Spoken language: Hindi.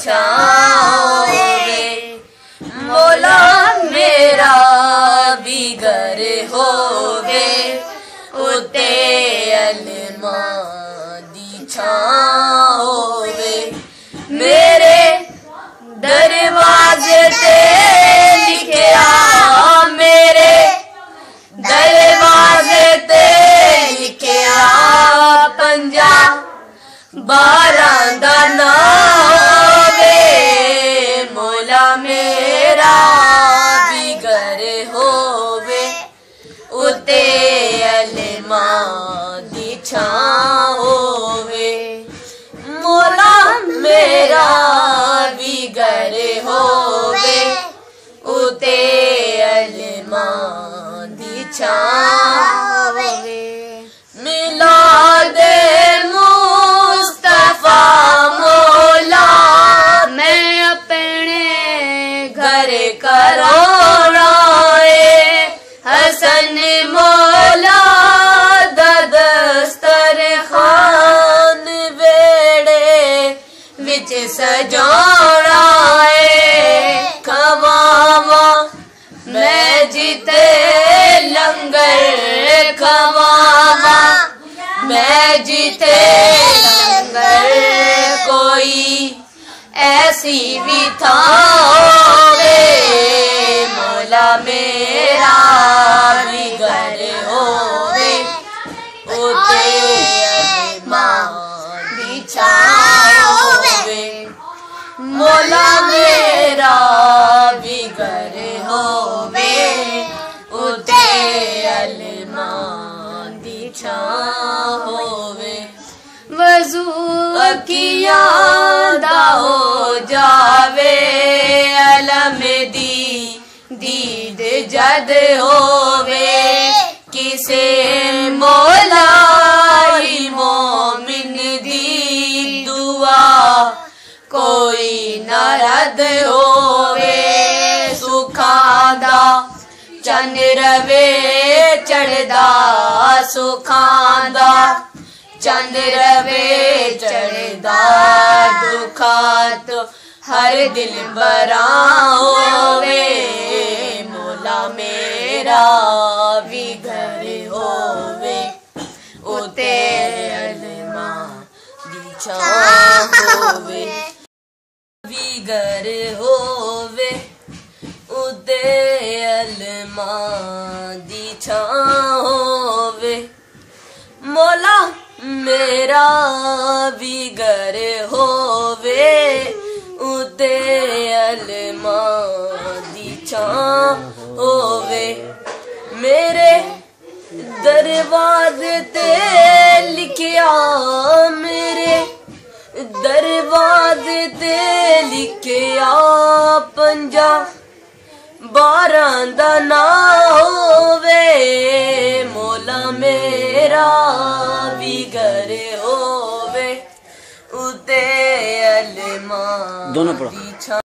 छाँव होवे, मौला मेरा भी घर होवे, उते अलमा दी छाँ होवे। मेरे दरवाजे ते लिखिया, मेरे दरवाजे ते लिखिया, 50-12 दा नाम होवे, मौला मेरा भी घर होवे, उते अलमा दी छाँ होवे, मौला मेरा भी घर होवे, उते अलमा दी छाँ होवे। मिलादे मुस्तफा मौला मैं अपने घर कराना है, हसन मौला दस्तरखान वेड़े विच सजाना है, खवावा मैं जीते लंगर, खवावा मैं जीते लंगर, कोई ऐसी भी था होवे, मौला मेरा भी घर होवे, उते अलमा दी छाँ होवे, मौला मेरा भी घर होवे, उते अलमा दी छाँ होवे। वज़ू अखियाँ दा हो जावे, अलम दी दीद जद होवे, किसे मौला ही मोमिन दी दुआ कोई न रद होवे, सुखां दा चंद रवे चढ़दा, सुखां दा चंद रवे चढ़दा, दुखां तो हर दिल बरा होवे, मौला मेरा भी घर होवे, उते अलमा दी छाँ होवे, भी घर होवे, उते अलमा दी छाँ होवे, मौला मेरा भी घर होवे, उते अलमा दी छाँ होवे। मेरे दरवाजे ते लिखिया, मेरे दरवाजे ते लिखिया, 50-12 दा नाम होवे, मौला मेरा भी घर होवे, उते अलमा दोनों पढ़ो।